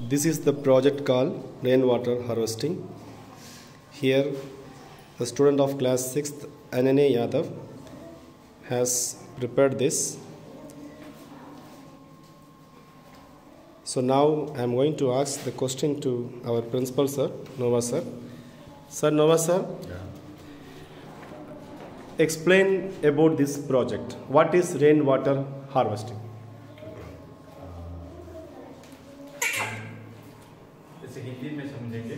This is the project called rainwater harvesting. Here, the student of class 6th, Ananya Yadav, has prepared this. So now I am going to ask the question to our principal sir, Nova sir. Sir, Nova sir, explain about this project. What is rainwater harvesting? इसे हिंदी में समझेंगे।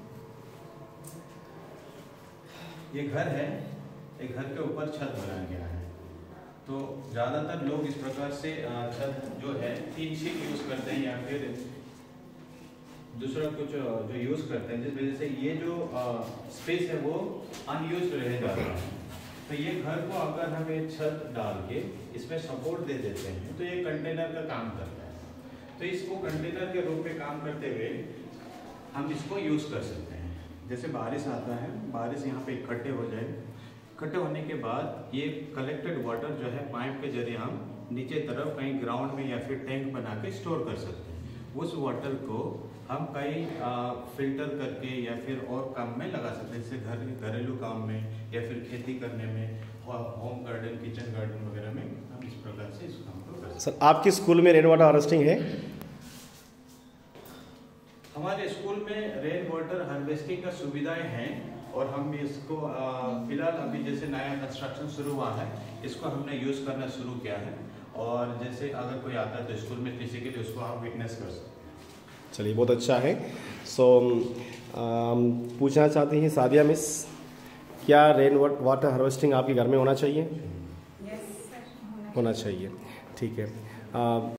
ये घर है, एक घर के ऊपर छत बनाया गया है। तो ज़्यादातर लोग इस प्रकार से छत जो है 3 शीट यूज़ करते हैं या फिर दूसरा कुछ जो यूज़ करते हैं, जिस वजह से ये जो स्पेस है वो अनयूज्ड रह जाता है। तो ये घर को अगर हम एक छत डाल के इसमें सपोर्ट दे देते हैं तो ये कंटेनर का काम करता है। तो इसको कंटेनर के रूप में काम करते हुए हम इसको यूज़ कर सकते हैं। जैसे बारिश आता है, बारिश यहाँ पे इकट्ठे हो जाए, इकट्ठे होने के बाद ये कलेक्टेड वाटर जो है पाइप के जरिए हम नीचे तरफ कहीं ग्राउंड में या फिर टैंक बना के स्टोर कर सकते हैं। उस वाटर को हम कहीं फिल्टर करके या फिर और काम में लगा सकते हैं, जैसे घरेलू काम में या फिर खेती करने में, होम गार्डन, किचन गार्डन वगैरह में हम इस प्रकार से इस काम को कर सकते हैं। सर, आपके स्कूल में रेन वाटर हार्वेस्टिंग है? हमारे स्कूल में रेन वाटर हार्वेस्टिंग का सुविधाएं हैं और हम इसको फिलहाल अभी जैसे नया कंस्ट्रक्शन शुरू हुआ है, इसको हमने यूज़ करना शुरू किया है। और जैसे अगर कोई आता है तो स्कूल में फिजिकली उसको हम विटनेस कर सकते हैं। चलिए, बहुत अच्छा है। पूछना चाहते हैं सादिया मिस, क्या रेन वाटर हार्वेस्टिंग आपके घर में होना चाहिए? यस सर, होना चाहिए। ठीक है।